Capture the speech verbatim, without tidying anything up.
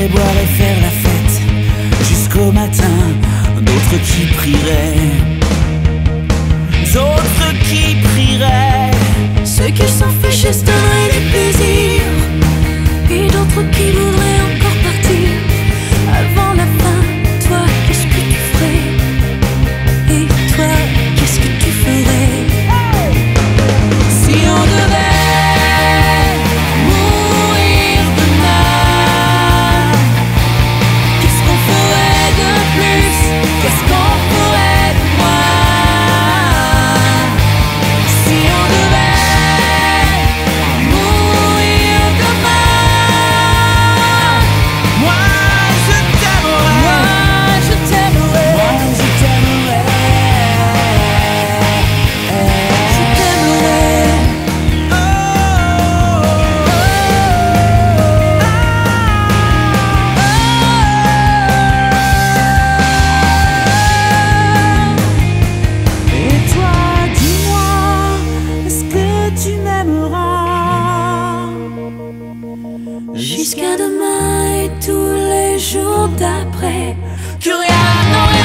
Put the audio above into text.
boire et faire la fête jusqu'au matin. D'autres qui prieraient, d'autres qui prieraient. Ceux qui s'en fichent se donneraient du plaisir, et d'autres qui voudraient encore partir avant la fin. Toi, qu'est-ce que tu ferais? Et toi, qu'est-ce que tu ferais? Si on devait mourir demain, qu'est-ce qu'on ferait de plus? Qu'est-ce qu'on ferait de moins? Si on devait mourir demain, Moi je t'aimerais, moi je t'aimerais, moi je t'aimerais, je t'aimerais. oh, Et toi, dis-moi, est-ce que tu m'aimeras jusqu'à demain et tous les jours d'après? Que rien n'aurait